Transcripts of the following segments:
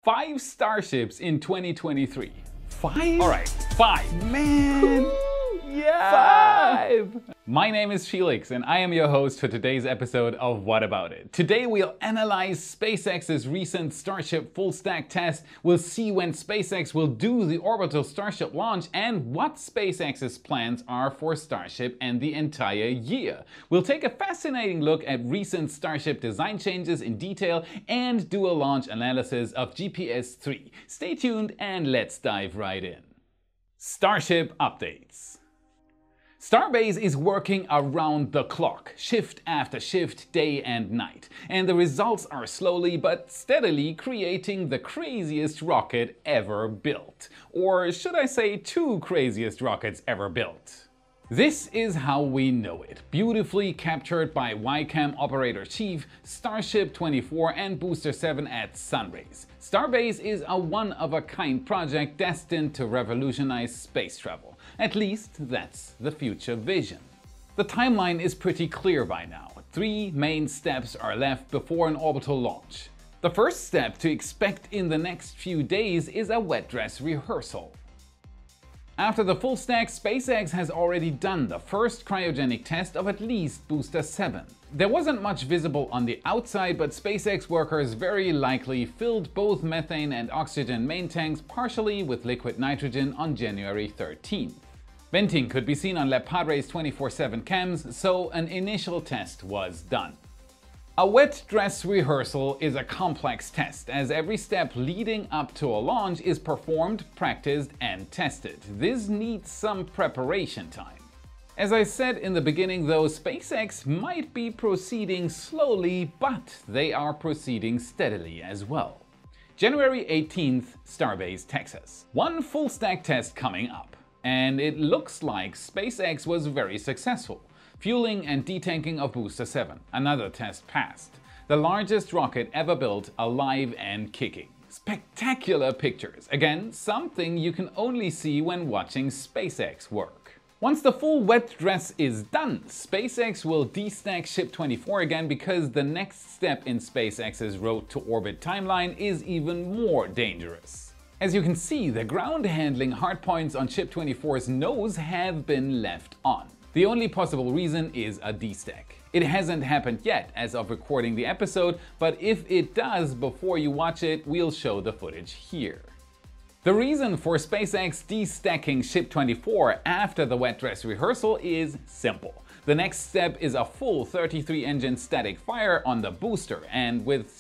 5 starships in 2023. 5? Alright, 5. Man! Yeah! 5! My name is Felix and I am your host for today's episode of What About It. Today we'll analyze SpaceX's recent Starship full stack test, we'll see when SpaceX will do the orbital Starship launch, and what SpaceX's plans are for Starship and the entire year. We'll take a fascinating look at recent Starship design changes in detail and do a launch analysis of GPS-3. Stay tuned and let's dive right in. Starship updates. Starbase is working around the clock, shift after shift, day and night, and the results are slowly but steadily creating the craziest rocket ever built. Or should I say 2 craziest rockets ever built. This is how we know it, beautifully captured by WICAM Operator-Chief, Starship 24 and Booster 7 at Sunrays. Starbase is a one-of-a-kind project destined to revolutionize space travel. At least that's the future vision. The timeline is pretty clear by now. 3 main steps are left before an orbital launch. The first step to expect in the next few days is a wet dress rehearsal. After the full stack, SpaceX has already done the first cryogenic test of at least Booster 7. There wasn't much visible on the outside, but SpaceX workers very likely filled both methane and oxygen main tanks partially with liquid nitrogen on January 13th. Venting could be seen on Le Padre's 24/7 cams, so an initial test was done. A wet dress rehearsal is a complex test, as every step leading up to a launch is performed, practiced, and tested. This needs some preparation time. As I said in the beginning though, SpaceX might be proceeding slowly, but they are proceeding steadily as well. January 18th, Starbase, Texas. 1 full stack test coming up. And it looks like SpaceX was very successful. Fueling and detanking of Booster 7, another test passed. The largest rocket ever built, alive and kicking. Spectacular pictures, again something you can only see when watching SpaceX work. Once the full wet dress is done, SpaceX will destack Ship 24 again, because the next step in SpaceX's road to orbit timeline is even more dangerous. As you can see, the ground handling hardpoints on Ship 24's nose have been left on. The only possible reason is a destack. It hasn't happened yet as of recording the episode, but if it does before you watch it, we'll show the footage here. The reason for SpaceX destacking Ship 24 after the wet dress rehearsal is simple. The next step is a full 33 engine static fire on the booster, and with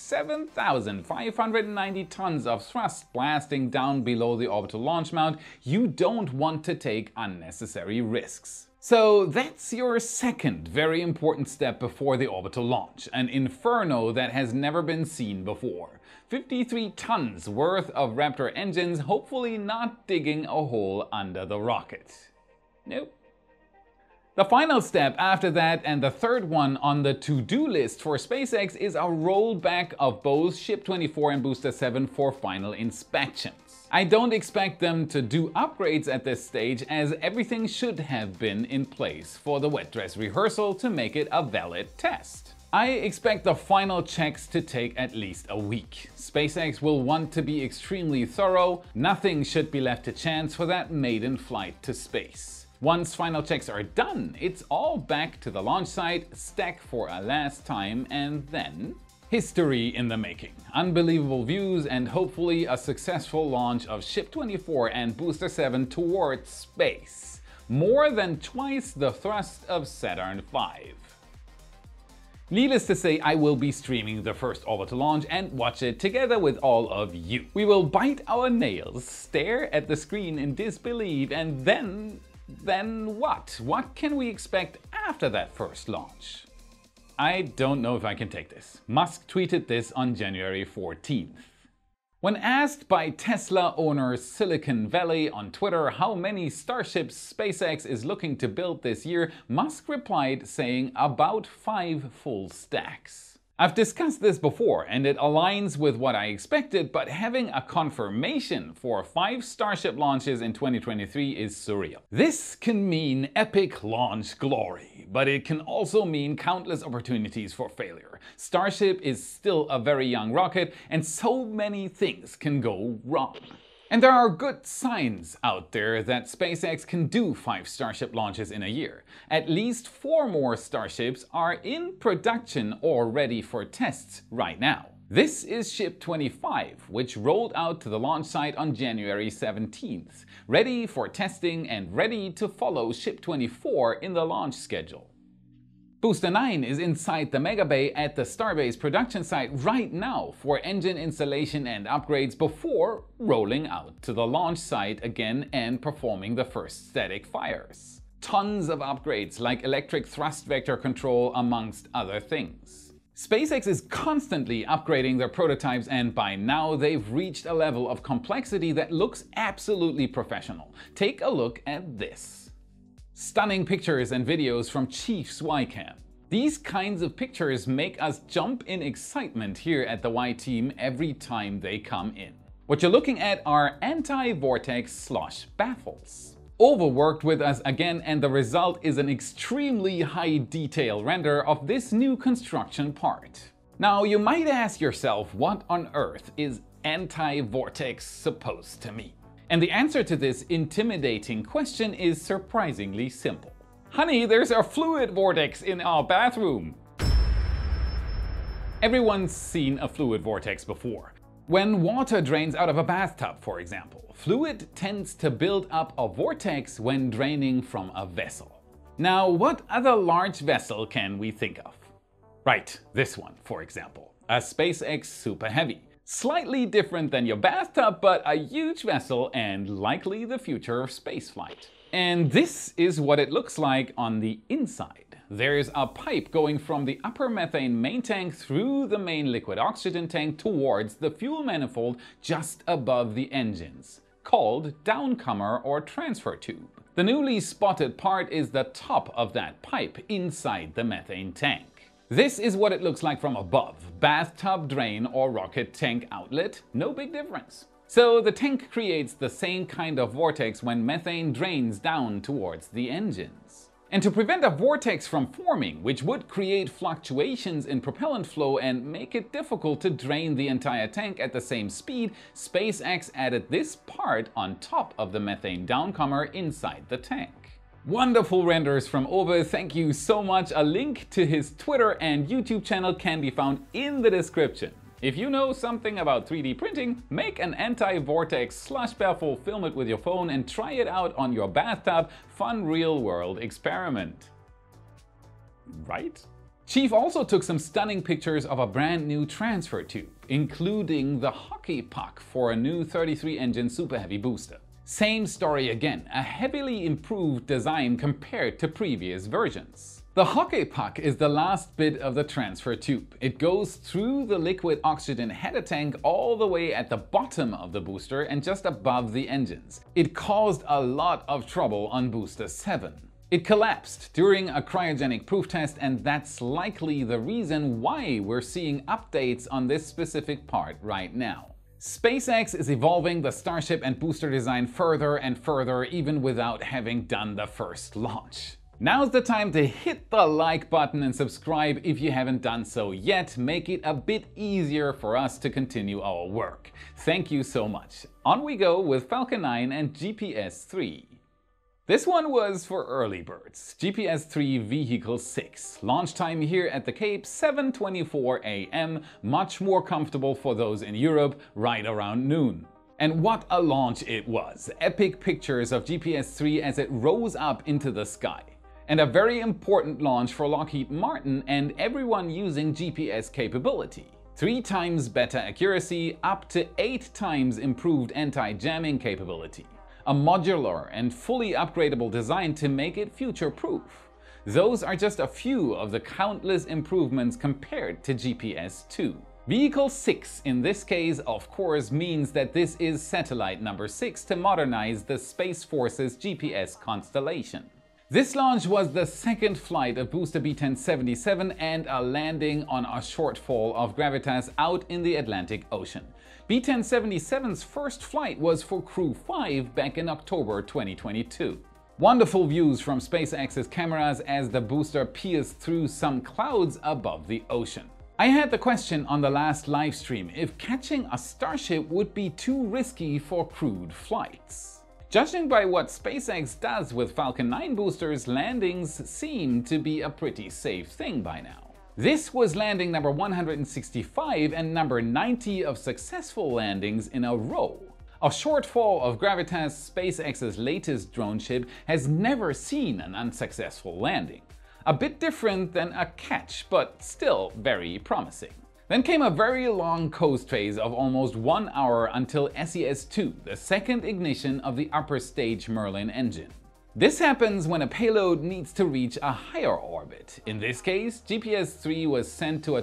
7,590 tons of thrust blasting down below the orbital launch mount, you don't want to take unnecessary risks. So that's your second very important step before the orbital launch, an inferno that has never been seen before. 53 tons worth of Raptor engines, hopefully not digging a hole under the rocket. Nope. The final step after that, and the third one on the to-do list for SpaceX, is a rollback of both Ship 24 and Booster 7 for final inspections. I don't expect them to do upgrades at this stage, as everything should have been in place for the wet dress rehearsal to make it a valid test. I expect the final checks to take at least a week. SpaceX will want to be extremely thorough. Nothing should be left to chance for that maiden flight to space. Once final checks are done, it's all back to the launch site, stack for a last time, and then history in the making. Unbelievable views and hopefully a successful launch of Ship 24 and Booster 7 towards space. More than twice the thrust of Saturn V. Needless to say, I will be streaming the first orbital launch and watch it together with all of you. We will bite our nails, stare at the screen in disbelief, and then what? What can we expect after that first launch? I don't know if I can take this. Musk tweeted this on January 14th. When asked by Tesla owner Silicon Valley on Twitter how many starships SpaceX is looking to build this year, Musk replied saying about 5 full stacks. I've discussed this before and it aligns with what I expected, but having a confirmation for 5 Starship launches in 2023 is surreal. This can mean epic launch glory, but it can also mean countless opportunities for failure. Starship is still a very young rocket and so many things can go wrong. And there are good signs out there that SpaceX can do 5 Starship launches in a year. At least 4 more Starships are in production or ready for tests right now. This is Ship 25, which rolled out to the launch site on January 17th, ready for testing and ready to follow Ship 24 in the launch schedule. Booster 9 is inside the Mega Bay at the Starbase production site right now for engine installation and upgrades before rolling out to the launch site again and performing the first static fires. Tons of upgrades like electric thrust vector control amongst other things. SpaceX is constantly upgrading their prototypes and by now they've reached a level of complexity that looks absolutely professional. Take a look at this. Stunning pictures and videos from Chief Swycam. These kinds of pictures make us jump in excitement here at the Y Team every time they come in. What you're looking at are anti-vortex slosh baffles. Ova worked with us again and the result is an extremely high detail render of this new construction part. Now you might ask yourself, what on earth is anti-vortex supposed to mean? And the answer to this intimidating question is surprisingly simple. Honey, there's a fluid vortex in our bathroom. Everyone's seen a fluid vortex before. When water drains out of a bathtub, for example, fluid tends to build up a vortex when draining from a vessel. Now, what other large vessel can we think of? Right, this one, for example, a SpaceX Super Heavy. Slightly different than your bathtub, but a huge vessel and likely the future of spaceflight. And this is what it looks like on the inside. There's a pipe going from the upper methane main tank through the main liquid oxygen tank towards the fuel manifold just above the engines, called downcomer or transfer tube. The newly spotted part is the top of that pipe inside the methane tank. This is what it looks like from above. Bathtub drain or rocket tank outlet, no big difference. So the tank creates the same kind of vortex when methane drains down towards the engines. And to prevent a vortex from forming, which would create fluctuations in propellant flow and make it difficult to drain the entire tank at the same speed, SpaceX added this part on top of the methane downcomer inside the tank. Wonderful renders from Ove, thank you so much. A link to his Twitter and YouTube channel can be found in the description. If you know something about 3D printing, make an anti-vortex slush baffle, film it with your phone and try it out on your bathtub. Fun real-world experiment. Right? Chief also took some stunning pictures of a brand new transfer tube, including the hockey puck for a new 33-engine Super Heavy booster. Same story again, a heavily improved design compared to previous versions. The hockey puck is the last bit of the transfer tube. It goes through the liquid oxygen header tank all the way at the bottom of the booster and just above the engines. It caused a lot of trouble on Booster 7. It collapsed during a cryogenic proof test and that's likely the reason why we're seeing updates on this specific part right now. SpaceX is evolving the Starship and booster design further and further even without having done the first launch. Now's the time to hit the like button and subscribe if you haven't done so yet. Make it a bit easier for us to continue our work. Thank you so much. On we go with Falcon 9 and GPS-3. This one was for early birds. GPS-3 Vehicle 6. Launch time here at the Cape 7:24 a.m. Much more comfortable for those in Europe, right around noon. And what a launch it was. Epic pictures of GPS-3 as it rose up into the sky. And a very important launch for Lockheed Martin and everyone using GPS capability. 3 times better accuracy, up to 8 times improved anti-jamming capability. A modular and fully upgradable design to make it future-proof. Those are just a few of the countless improvements compared to GPS-2. Vehicle 6 in this case, of course, means that this is satellite number 6 to modernize the Space Force's GPS constellation. This launch was the second flight of booster B1077 and a landing on a shortfall of gravitas out in the Atlantic Ocean. B1077's first flight was for Crew 5 back in October 2022. Wonderful views from SpaceX's cameras as the booster pierced through some clouds above the ocean. I had the question on the last live stream if catching a Starship would be too risky for crewed flights. Judging by what SpaceX does with Falcon 9 boosters, landings seem to be a pretty safe thing by now. This was landing number 165 and number 90 of successful landings in a row. A shortfall of gravitas, SpaceX's latest drone ship, has never seen an unsuccessful landing. A bit different than a catch, but still very promising. Then came a very long coast phase of almost 1 hour until SES-2, the second ignition of the upper stage Merlin engine. This happens when a payload needs to reach a higher orbit. In this case, GPS-3 was sent to a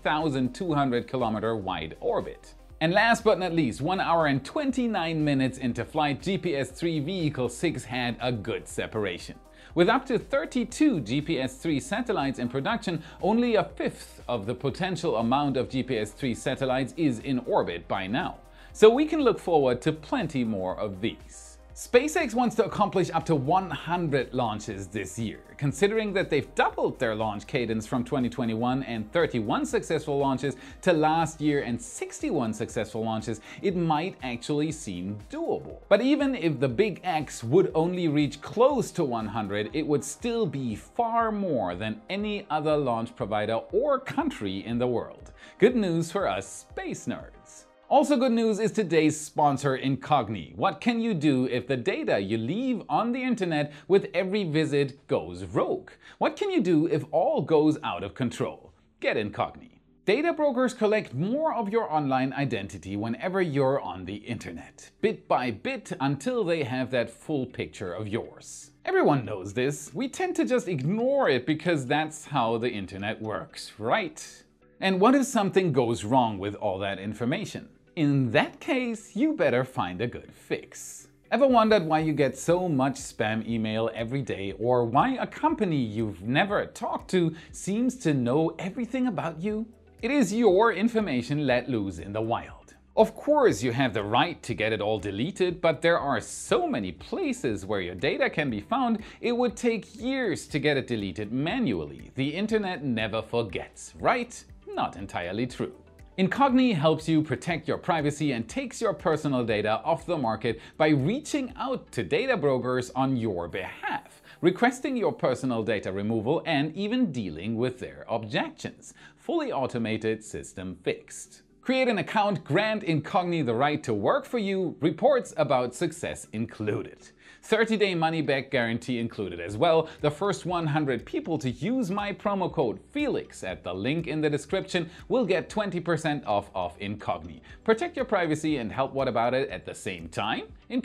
20,200 kilometer wide orbit. And last but not least, 1 hour and 29 minutes into flight, GPS-3 Vehicle 6 had a good separation. With up to 32 GPS-3 satellites in production, only a fifth of the potential amount of GPS-3 satellites is in orbit by now. So we can look forward to plenty more of these. SpaceX wants to accomplish up to 100 launches this year. Considering that they've doubled their launch cadence from 2021 and 31 successful launches to last year and 61 successful launches, it might actually seem doable. But even if the Big X would only reach close to 100, it would still be far more than any other launch provider or country in the world. Good news for us space nerds. Also good news is today's sponsor, Incogni. What can you do if the data you leave on the internet with every visit goes rogue? What can you do if all goes out of control? Get Incogni. Data brokers collect more of your online identity whenever you're on the internet, bit by bit, until they have that full picture of yours. Everyone knows this. We tend to just ignore it because that's how the internet works, right? And what if something goes wrong with all that information? In that case, you better find a good fix. Ever wondered why you get so much spam email every day, or why a company you've never talked to seems to know everything about you? It is your information let loose in the wild. Of course, you have the right to get it all deleted, but there are so many places where your data can be found, it would take years to get it deleted manually. The internet never forgets, right? Not entirely true. Incogni helps you protect your privacy and takes your personal data off the market by reaching out to data brokers on your behalf, requesting your personal data removal and even dealing with their objections. Fully automated, system fixed. Create an account, grant Incogni the right to work for you, reports about success included. 30-day money-back guarantee included as well. The first 100 people to use my promo code Felix at the link in the description will get 20% off of Incogni. Protect your privacy and help What About It at the same time?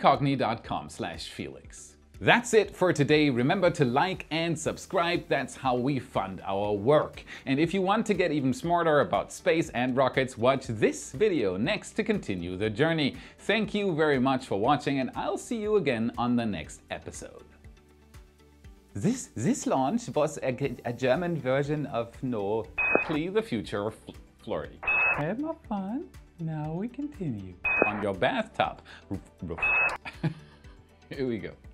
Incogni.com/Felix. That's it for today. Remember to like and subscribe. That's how we fund our work. And if you want to get even smarter about space and rockets, watch this video next to continue the journey. Thank you very much for watching, and I'll see you again on the next episode. This launch was a German version of No. Flee the future flirty. Have more fun. Now we continue. On your bathtub. Here we go.